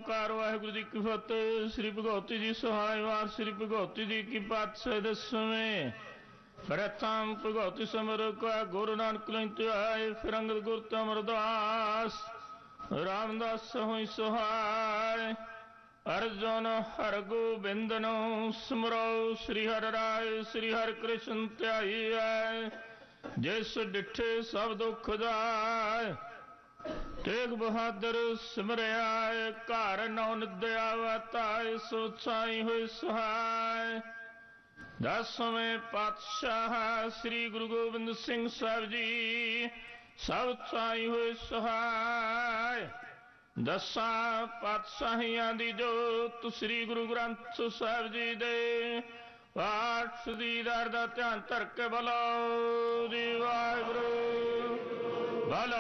ओंकार वाहिगुरु जी की फतेह। श्री भगवती जी सहायवार श्री भगवती जी की पातशाही दसवें प्रथम भगवती समर का गुरु नानक लेते आए फिर अंगद गुरु अमरदास रामदास हुई सहाय अर्जुन हर गोबिंदनो स्मरो श्री हर राय श्री हर कृष्ण त्याई है जिस डिठे सब दुख जाए तेग बहादुर सिमरिया घर नौ निदया वताए सो छाई हुई सहाय। दसवें पातशाह श्री गुरु गोबिंद सिंह साहिब जी सब छाई हुई सहाय। दसा पातशाहियां दी जोत श्री गुरु ग्रंथ साहिब जी दे पाठ दीदार दा ध्यान धर के बोलो जी वाहिगुरू बोलो।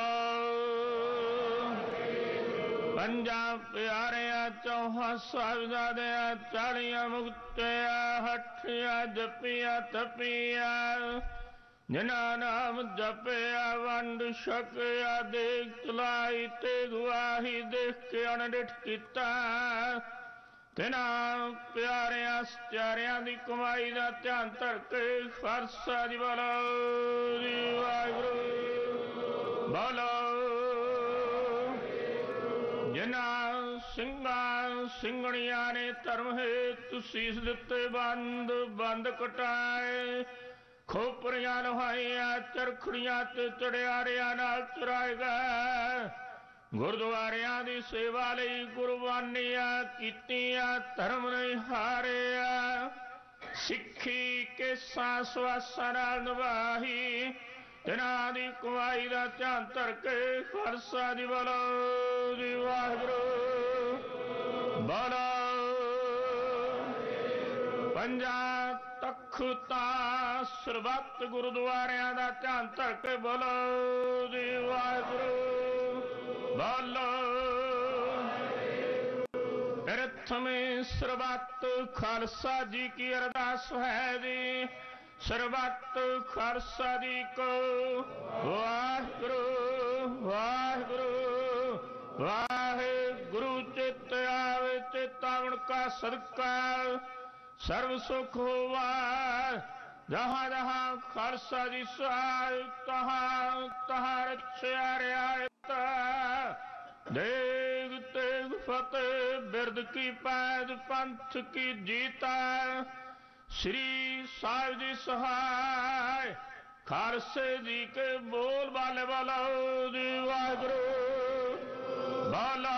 पंजा प्यारिया चौहा साहिबजादिया चालिया मुक्तिया हठिया जपिया तपिया जिन्ना नाम जपिया वंड छकिया देख चलाई ते गुआही देख के अनडिठ किता तिना प्यारिया सत्यारिया दी कमाई दा ध्यान धर के खालसा जी बोलो जी वाहिगुरू बोलो। जिन्ना सिंघा सिंघणिया ने धर्म हेतु शीस दिते बंद बंद कटाए खोपरिया लुहाइया चरखड़िया ते चढ़ियारिया नाल चुराए गए गुरुद्वारिया दी सेवा लई कुर्बानियां कीतियां धर्म नहीं हारिया सिक्खी के सांसवासा नाल निभाही तिना दी कमाई दा ध्यान धर के खालसा जी बोलो जी वाहिगुरू बोलो। पंजा तख्ता सरबत गुरुद्वारियां दा ध्यान धर के बोलो जी वाहिगुरू बोलो। प्रथमें सरबत खालसा जी की अरदास है जी सरबत खालसा जी को वाहिगुरू वाहिगुरू वाहिगुरू चित आवे चितावण का सदका सर्व सुख होवा जहाँ जहाँ खालसा जी सहाय तहाँ तहाँ रक्षा रियायत देग तेग फतेह बिरद की पैद पंथ की जीता श्री साहिब जी सहाय खालसे जी के बोल बाले बोलो जी वाहिगुरू बोलो।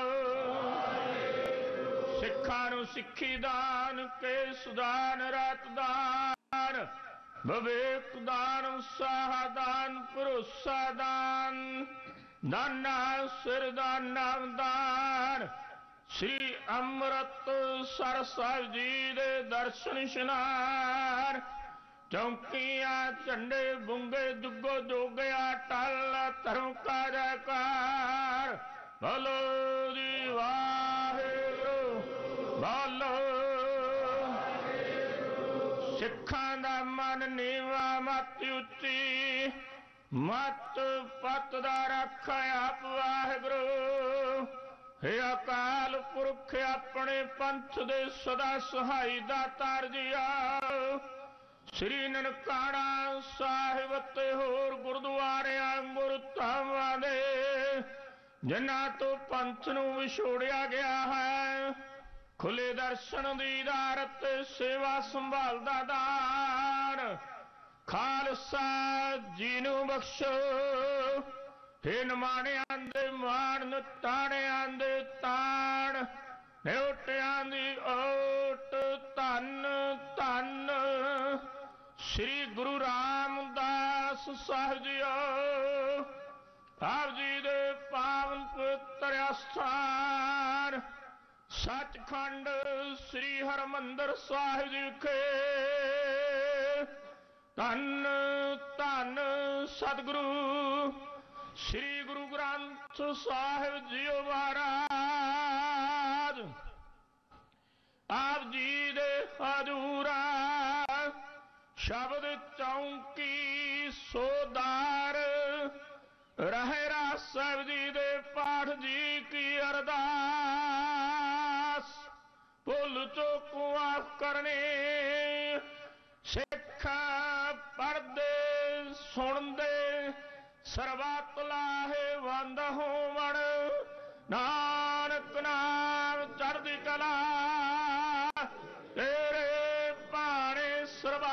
सिखा नूं सिक्खी दान के सुदान रात दान विवेक दान उत्साह दान भरोसा दान दाना सिर दान नाम दान श्री अमृतसर साहिब जी दे दर्शन इशनान चौकियां झंडे बुंगे दुगो जोगिया टल धर्म का जयकार बोलो जी वाहिगुरू बोलो। सिखां दा मन नीवा मत उच्ची मत पत दा रख आप वाहिगुरू हे अकाल पुरख अपने पंथ दे सदा सहाई दातार जी आओ श्री ननकाना साहिब ते होर गुरुद्वारिया गुरुधामां दे जिन्हां तो पंथ नूं विछोड़िया गया है खुले दर्शन दीदार ते सेवा संभाल दा दान खालसा जी नूं बख्शो हे नमाणियां दे मान नटाणियां दे ताण न्योटियां दी ओट धन धन श्री गुरु रामदास साहिब जी आप जी दे पावन पवित्र अस्थान सचखंड श्री हरमंदिर साहिब जी के धन धन सतगुरु श्री गुरु ग्रंथ साहिब जी महाराज आप जी दे हजूरा शब्द चौंकी सोदार रहरा साहिब जी दे पाठ जी की अरदास चोकू आफ करने सिख पढ़दे सुनदे सरबत लाहे वंद होवण नानक नाम चढ़दी कला तेरे भाणे सरबत